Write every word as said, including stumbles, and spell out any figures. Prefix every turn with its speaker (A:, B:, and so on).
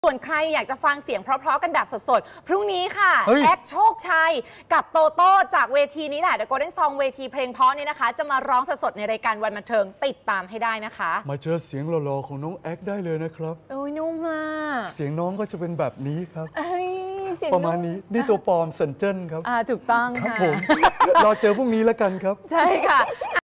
A: ส่วนใครอยากจะฟังเสียงเพราะๆกันแบบสดๆพรุ่งนี้ค่ะแอคโชคชัยกับโตโต้จากเวทีนี้แหละ The Golden Song เวทีเพลงเพราะนี่นะคะจะมาร้องสดๆในรายการวันบันเทิงติดตามให้ได้นะคะ
B: มาเจอเสียงหล่อๆของน้องแอคได้เลยนะครับ
A: โอ้ยนุ่มมาก
B: เสียงน้องก็จะเป็นแบบนี้ครับ
A: ประ
B: มาณนี้นี่ตัวปลอมเซนเจิ้นครับ
A: อ่าถูกต้อง
B: ครับผมรอเจอพรุ่งนี้แล้วกันครับ
A: ใช่ค่ะ